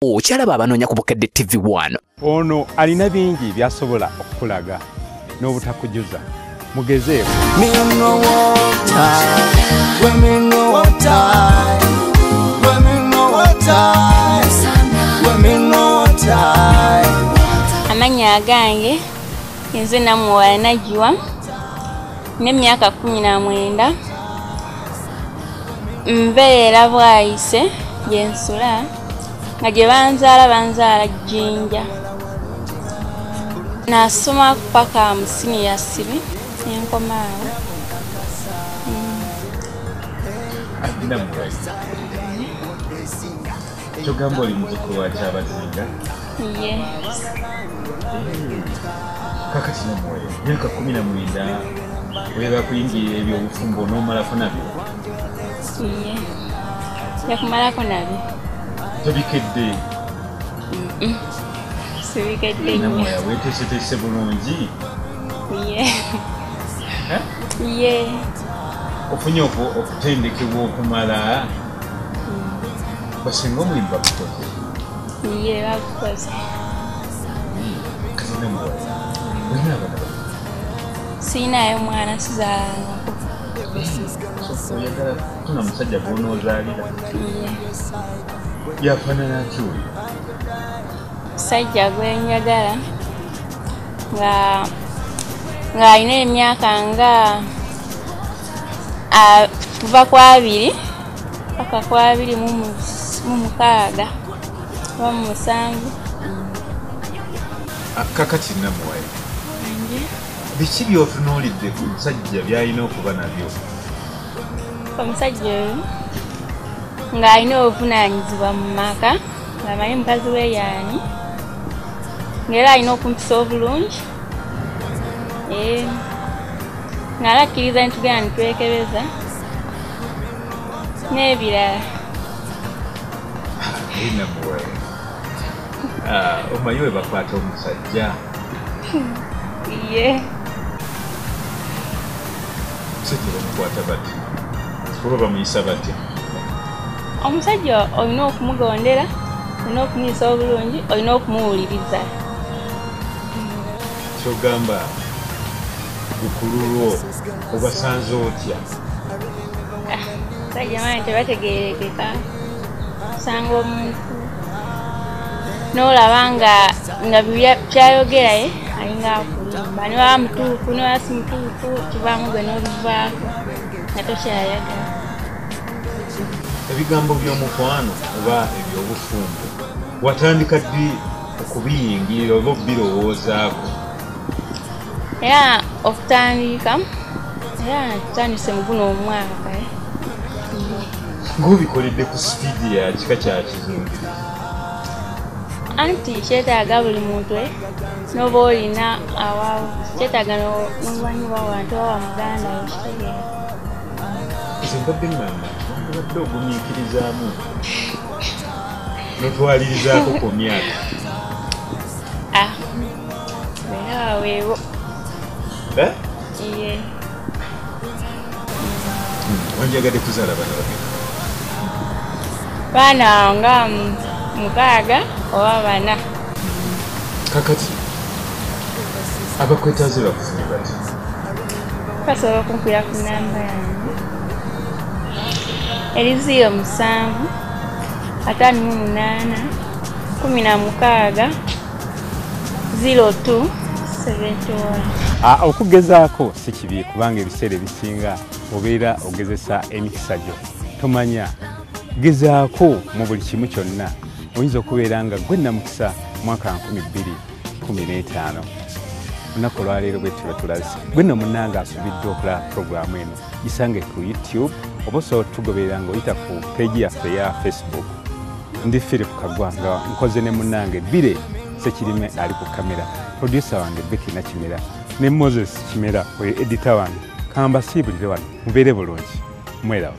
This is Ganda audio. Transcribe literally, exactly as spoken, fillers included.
Okyalaba abanoonya ku Bukedde T V one. Ono alina bingi byasobola okulaga n'obutakujuza. Mugezeeko. Amanya agange nze namuwala Najwa n'emyaka kumi na mwenda. Mbeera bwayise gyensula nga gye banzaala banzaala Jjinja. Nasoma paka mu senior sibi nenkomaawo. Adina mugazi. Kyogamba oli muzukulu wa Kyabazinga? Yes. Kakati namwoyo myaka kumi na mwenda weba kuyingira ebyobufumbo n'omalako nabyo? Iye. Yakumalako nabyo. Tobikedde? Sibikedde nnyo. Namwoyo weeteeseteese bulungi? Iye. Iye. Ofunye okutendekebwa okumala? Basinga omulimu bakukoze? Iye bakukoze. Kati namwoyo olina abaana bano? Siinayo mwana sizaalangako. Oyagala kufuna musajja gw'onoozaalira? Iye. Yafaanana atya oyo? Musajja gwe njagala nga ng'alina emyaka nga kuva ku abiri paka ku abiri mu mukaaga oba mu musanvu. Kakati namwoyo biki by'otunuulidde ku musajja by'alina okuba nabyo? Omusajja oyo ng'alina obuvunaanyizibwa mu maka, ng'amanyi mukazi we y'ani, ng'era alina okumpisa obulungi, ng'ala akkiriza nitugenda nitwekebeza n'ebirala. Namwoyo omanyi we bakwata omusajja? Iye. Omusajja bamukwata batya? Oba bamuyisa batya? Omusajja olina okumugondera, olina okumuyisa obulungi, olina okumuwuliriza. Kyogamba bukulu lwo obasanze otya? Omusajja manyi tebategeerekeka. Osanga omuntu n'olaba nga byayogera ye alinga akulimba. Ne waba mutuufu ne waba si mutuufu kivaamu gwe n'obivaako nga tokyayagala. Ebigambo by'omukwano oba eby'obufumbo watandika ddi okubiyingirira oba okubirowoozaako? Era okutandika era tutandise mu guno omwaka. Ng'obikoledde ku sipiidi ya kika kya kizungirizi? Anti kyetaaga buli muntu n'oba olina awaawo kyetaaga n'obumanyi bw'abantu oba muganda okitegeera. Nze mbadde ngamba obadde ogumiikirizaamu n'otwalirizaako ku myaka. Ah, wera waweewo. Eh? Iye. Wanjagadde kuzaala bana bagenda? Baana nga mukaaga oba bana. Kakati abakwetaaze bakufunye bati? Basobola okunkwira ku nnamba yange eriziyo musanvu ataano mu munaana kumi na mukaaga zero two seventy one. Okugezaako si kibi kubanga ebiseera ebisinga obeera ogezesa emikisa gyo tomanya. Gezaako mu buli kimu kyonna. Oyinza okubeera nga gwe namukisa mwaka nkumi bbiri kumi n'etaano. Olunaku olwaleero bwe tuba tulaze. Gwe nno munnange asubidde okulaba puroguramu eno gisange ku YouTube oba osobola tugoberera ng'oyita ku peegi yaffe eya Facebook. Ndi Philip Kagwa nga nkoze ne munnange Bire Ssekirime ali ku kamera. Producer wange Becky Nakimera ne Moses Kimera we editor wange. Kamba siibulire wano mubeere bulungi. Mwera.